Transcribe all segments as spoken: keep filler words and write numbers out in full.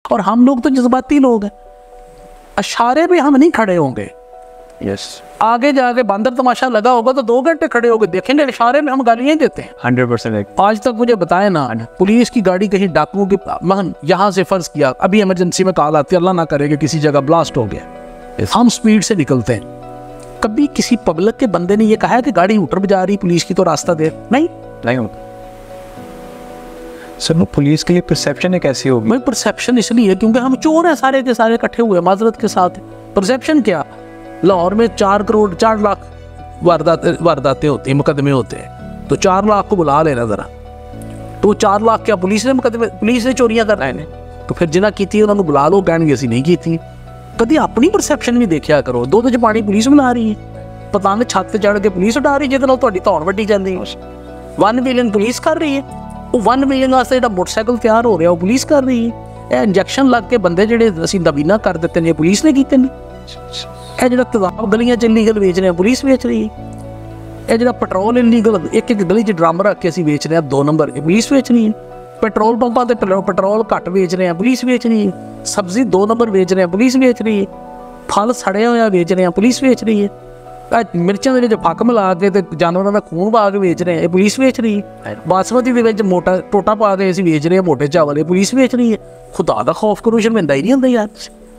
और हम लोग तो जज्बाती लोग हैं, इशारे पे हम नहीं खड़े होंगे। यस, आगे जाके बंदर तमाशा लगा होगा तो दो घंटे खड़े होकर देखेंगे, इशारे में हम गालियाँ ही देते हैं। Hundred percent. आज तक मुझे बताए ना, पुलिस की गाड़ी कहीं डाकुओं की महन यहाँ से फर्ज किया, अभी इमरजेंसी में कॉल आती है, अल्लाह ना करे कि किसी जगह ब्लास्ट हो गया, yes. हम स्पीड से निकलते हैं। कभी किसी पब्लिक के बंदे ने ये कहा है कि गाड़ी ऊटर जा रही पुलिस की तो रास्ता दे, नहीं नहीं होता सर। पुलिस के लिए परसेप्शन है कैसी होगी? भाई परसेप्शन इसलिए क्योंकि हम चोर हैं सारे के सारे इकट्ठे हुए माजरत के साथ। परसेप्शन क्या, लाहौर में चार करोड़ चार लाख वारदात वारदातें होती हैं, मुकदमे होते हैं, तो चार लाख को बुला लेना ज़रा, तो चार लाख क्या पुलिस ने मुकदमे पुलिस ने चोरियां कर रहे हैं, तो फिर जिन्हें की उन्होंने बुला लो, कहणगे असीं नहीं की। कभी अपनी परसेप्शन भी देखा करो। दुध च पानी पुलिस बुला रही है, पतंग छत चढ़ के पुलिस उड़ा रही है, जिहदे नाल तुहाडी धौन वड्डी जांदी है। वन मिलियन पुलिस कर रही है, वो वन मिलियन वास्ते जो मोटरसाइकिल तैयार हो रहा वो पुलिस कर रही है। इंजैक्शन लग के बंदे जिहड़े असीं नबीना कर दिते ने पुलिस ने कीते ने। यह जो तेजाब गलियां च इलीगल बेच रहे हैं पुलिस बेच रही है। यह जो पेट्रोल इलीगल एक एक गली च ड्रम रख के असीं बेच रहे हैं दो नंबर, पुलिस बेच रही है। पेट्रोल पंपों ते पेट्रोल घट बेच रहे हैं पुलिस बेच रही है। सब्जी दो नंबर बेच रहे हैं पुलिस बेच रही है। फल सड़े हुए बेच रहे हैं पुलिस बेच रही है। मिर्चों के फक मिला के ते जानवरों का खून पा के बेच रहे हैं, पुलिस बेच रही है। बासमती के मोटा टोटा पा के असीं बेच रहे हैं, मोटे चावल पुलिस बेच रही है। खुदा दा खौफ करो, शर्मिंदा ही नहीं होंदा यार।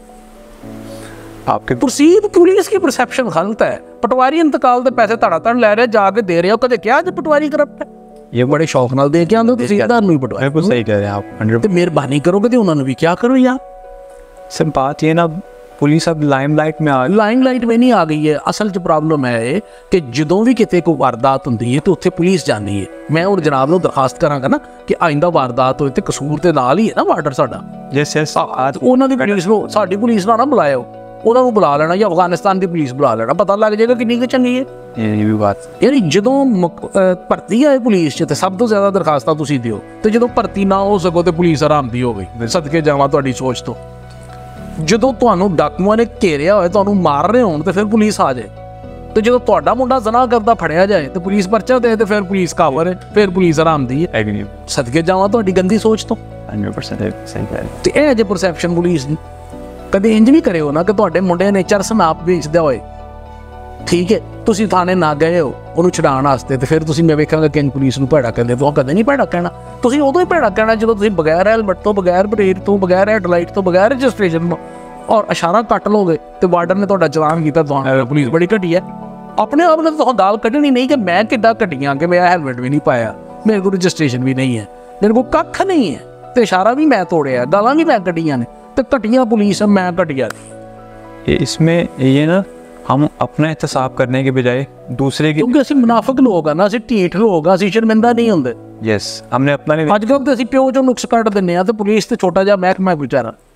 आपके परसीव पुलिस की परसेप्शन गलत है। पटवारी इंतकाल के पैसे धड़ा धड़ लै रहे, जाके दे रहे हो, कदे क्या जो पटवारी करप्ट है? ये बड़े शौक नाल दे के आंदे तहसीलदार नूं पटवारी। बिल्कुल सही कह रहे हैं आप। हंड्रेड मेहरबानी करोगे तो उन्होंने भी क्या करो यार। सर बात ये ना, पुलिस अब लाइमलाइट में आ लाइमलाइट में नहीं आ गई है। असल च प्रॉब्लम है कि जदों भी किते कोई वारदात होंदी है तो उत्थे पुलिस जानी है। मैं और जनाब नूं दरखास्त करांगा ना कि आइंदा वारदात होए ते कसूर ते नाल ही है ना वार्डर साडा। यस यस, उन्हां दी पुलिस नूं साडी पुलिस ना ना बुलाओ, उन्हां नूं बुला लेना, या अफगानिस्तान की पुलिस बुला लेना, पता लग जाएगा किन्नी कि चंगी है। ये भी बात यार जदों भर्ती आए पुलिस च ते सब तो ज्यादा दरखास्तां तुसीं दिओ, ते जदों भर्ती ना हो सको ते पुलिस आराम दी हो गई। सदके जावां तुहाडी सोच तो। ਜਦੋਂ ਤੁਹਾਨੂੰ ਡਾਕੂਆਂ ਨੇ ਘੇਰਿਆ ਹੋਏ, ਤੁਹਾਨੂੰ ਮਾਰ ਰਹੇ ਹੋਣ ਤੇ ਫਿਰ ਪੁਲਿਸ ਆ ਜਾਏ, ਤੇ ਜਦੋਂ ਤੁਹਾਡਾ ਮੁੰਡਾ ਜ਼ਨਾ ਕਰਦਾ ਫੜਿਆ ਜਾਏ ਤੇ ਪੁਲਿਸ ਪਰਚਾ ਦੇ ਤੇ ਫਿਰ ਪੁਲਿਸ ਕਾਵਰ ਹੈ, ਫਿਰ ਪੁਲਿਸ ਆਰਾਮ ਦੀ ਹੈ। ਸਦਕੇ ਜਾਵਾਂ ਤੁਹਾਡੀ ਗੰਦੀ ਸੋਚ ਤੋਂ। ਹੰਡਰਡ ਪਰਸੈਂਟ ਸਹੀ ਕਹਿ ਰਹੇ। ਤੇ ਇਹ ਜੇ ਪਰਸੈਪਸ਼ਨ ਪੁਲਿਸ ਦੀ ਕਦੇ ਇੰਜ ਵੀ ਕਰਿਓ ਨਾ ਕਿ ਤੁਹਾਡੇ ਮੁੰਡੇ ਨੇ ਚਰਸ ਨਾਪ ਵੇਚਦਾ ਹੋਏ, ਠੀਕ ਹੈ, ਤੁਸੀਂ ਥਾਣੇ ਨਾ ਗਏ ਹੋ ਉਹਨੂੰ ਛਡਾਉਣ ਵਾਸਤੇ, ਤੇ ਫਿਰ ਤੁਸੀਂ ਮੈਂ ਵੇਖਾਂਗਾ ਕਿ ਪੁਲਿਸ ਨੂੰ ਭੈੜਾ ਕਹਿੰਦੇ, ਉਹ ਕਦੇ ਨਹੀਂ ਭੈੜਾ ਕਹਿਣਾ। ਤੁਸੀਂ ਉਦੋਂ ਹੀ ਭੈੜਾ ਕਹਿਣਾ ਜਦੋਂ ਤੁਸੀਂ ਬਗੈਰ ਹੈਲਮਟ ਤੋਂ, ਬਗੈਰ ਬ੍ਰੇਕ ਤੋਂ, ਬਗੈਰ ਹੈਡਲਾਈਟ ਤੋਂ, ਬਗੈਰ ਰਜਿਸਟ੍ਰੇਸ਼ਨ ਤੋਂ ਔਰ ਇਸ਼ਾਰਾ ਕੱਟ ਲੋਗੇ ਤੇ ਵਾਰਡਰ ਨੇ ਤੁਹਾਡਾ ਚਲਾਨ ਕੀਤਾ, ਤੁਹਾਨੂੰ ਪੁਲਿਸ ਬੜੀ ਘਟੀ ਹੈ। ਆਪਣੇ ਆਪ ਨੇ ਤੁਹਾਨੂੰ ਗਾਲ ਕੱਢਣੀ ਨਹੀਂ ਕਿ ਮੈਂ ਕਿੱਦਾਂ ਘਟੀਆਂ, ਕਿ ਮੈਂ ਹੈਲਮਟ ਵੀ ਨਹੀਂ ਪਾਇਆ, ਮੇਰੇ ਕੋਲ ਰਜਿਸਟ੍ਰੇਸ਼ਨ ਵੀ ਨਹੀਂ ਹੈ, ਮੇਰੇ ਕੋਲ ਕੱਖ ਨਹੀਂ ਹੈ, ਤੇ ਇਸ਼ਾਰਾ ਵੀ ਮੈਂ ਤੋੜਿਆ, ਗਾਲਾਂ ਵੀ ਮੈਂ ਕੱਢੀਆਂ ਨੇ, ਤੇ ਘਟੀਆਂ ਪੁਲਿਸ ਮੈਂ घटिया थी। इसमें ये ना हम अपना एहतसाब करने के बजाय दूसरे की, क्योंकि असी मुनाफिक लोग हैं ना, असी ढीठ लोग हैं, असी शर्मिंदा नहीं होंदे। यस, हमने अपना नहीं। अजकल तो असी प्यो चो नुक्स कट दिंदे आ, ते पुलिस ते छोटा जिहा महकमा बेचारा